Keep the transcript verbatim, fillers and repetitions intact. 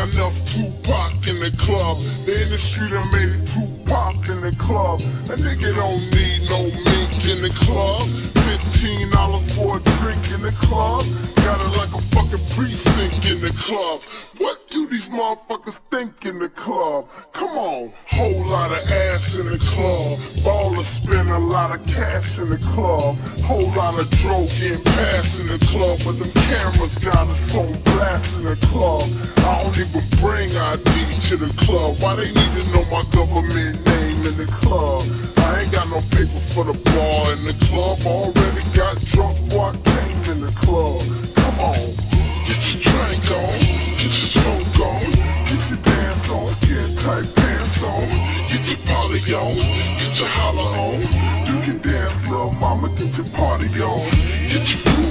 got enough Tupac in the club. The industry done made it Tupac in the club. A nigga don't need no mink in the club. Fifteen dollars for a drink in the club. Got it like a fucking precinct in the club. What do these motherfuckers think in the club? Come on, whole lot of ass in the club. Ballers spend a lot of cash in the club. Whole lot of dope getting passed in the club. But them cameras got us on blast in the club. I don't even bring I D to the club. Why they need to know my government name in the club? I ain't got no paper for the bar in the club. Already got drunk before I came in the club. Come on, get your drink on, get your smoke on, get your dance on, get tight pants on, get your party on, get your holler on. Do your dance, little mama, get your party on, get your